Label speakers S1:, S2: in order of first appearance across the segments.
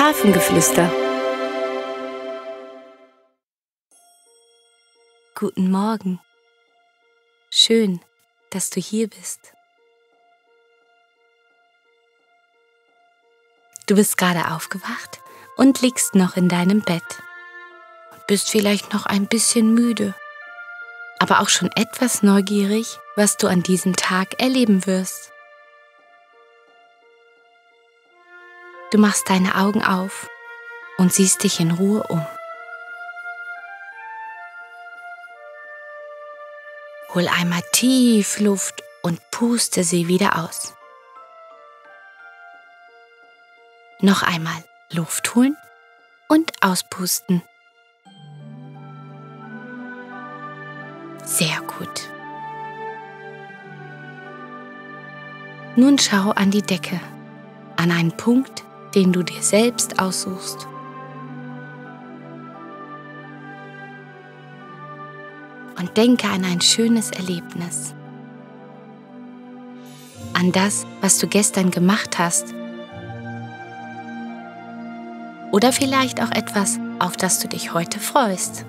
S1: Hafengeflüster. Guten Morgen. Schön, dass du hier bist. Du bist gerade aufgewacht und liegst noch in deinem Bett. Bist vielleicht noch ein bisschen müde, aber auch schon etwas neugierig, was du an diesem Tag erleben wirst. Du machst deine Augen auf und siehst dich in Ruhe um. Hol einmal tief Luft und puste sie wieder aus. Noch einmal Luft holen und auspusten. Sehr gut. Nun schau an die Decke, an einen Punkt, den du dir selbst aussuchst. Und denke an ein schönes Erlebnis. An das, was du gestern gemacht hast. Oder vielleicht auch etwas, auf das du dich heute freust.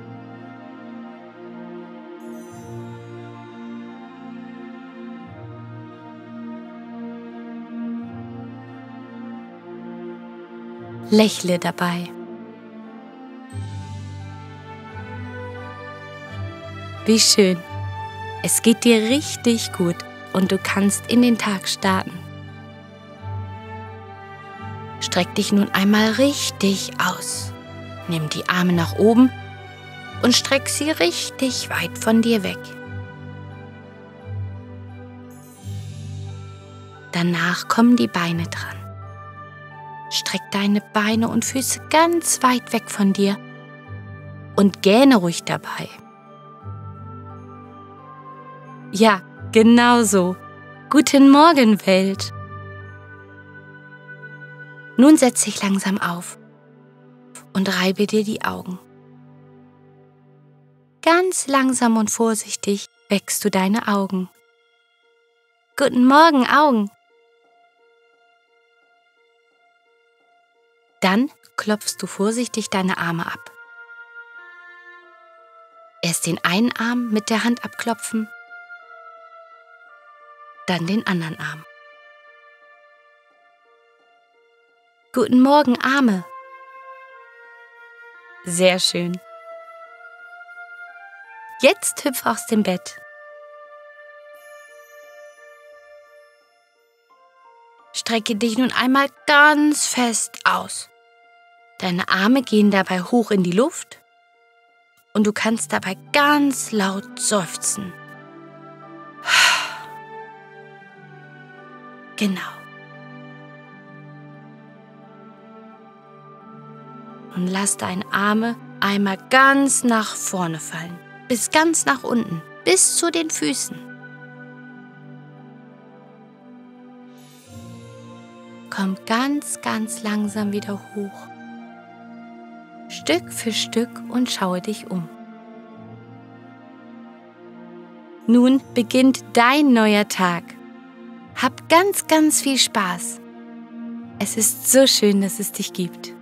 S1: Lächle dabei. Wie schön. Es geht dir richtig gut und du kannst in den Tag starten. Streck dich nun einmal richtig aus. Nimm die Arme nach oben und streck sie richtig weit von dir weg. Danach kommen die Beine dran. Streck deine Beine und Füße ganz weit weg von dir und gähne ruhig dabei. Ja, genau so. Guten Morgen, Welt. Nun setz dich langsam auf und reibe dir die Augen. Ganz langsam und vorsichtig wächst du deine Augen. Guten Morgen, Augen. Dann klopfst du vorsichtig deine Arme ab. Erst den einen Arm mit der Hand abklopfen, dann den anderen Arm. Guten Morgen, Arme. Sehr schön. Jetzt hüpf aus dem Bett. Strecke dich nun einmal ganz fest aus. Deine Arme gehen dabei hoch in die Luft und du kannst dabei ganz laut seufzen. Genau. Und lass deine Arme einmal ganz nach vorne fallen, bis ganz nach unten, bis zu den Füßen. Komm ganz, ganz langsam wieder hoch. Stück für Stück und schaue dich um. Nun beginnt dein neuer Tag. Hab ganz, ganz viel Spaß. Es ist so schön, dass es dich gibt.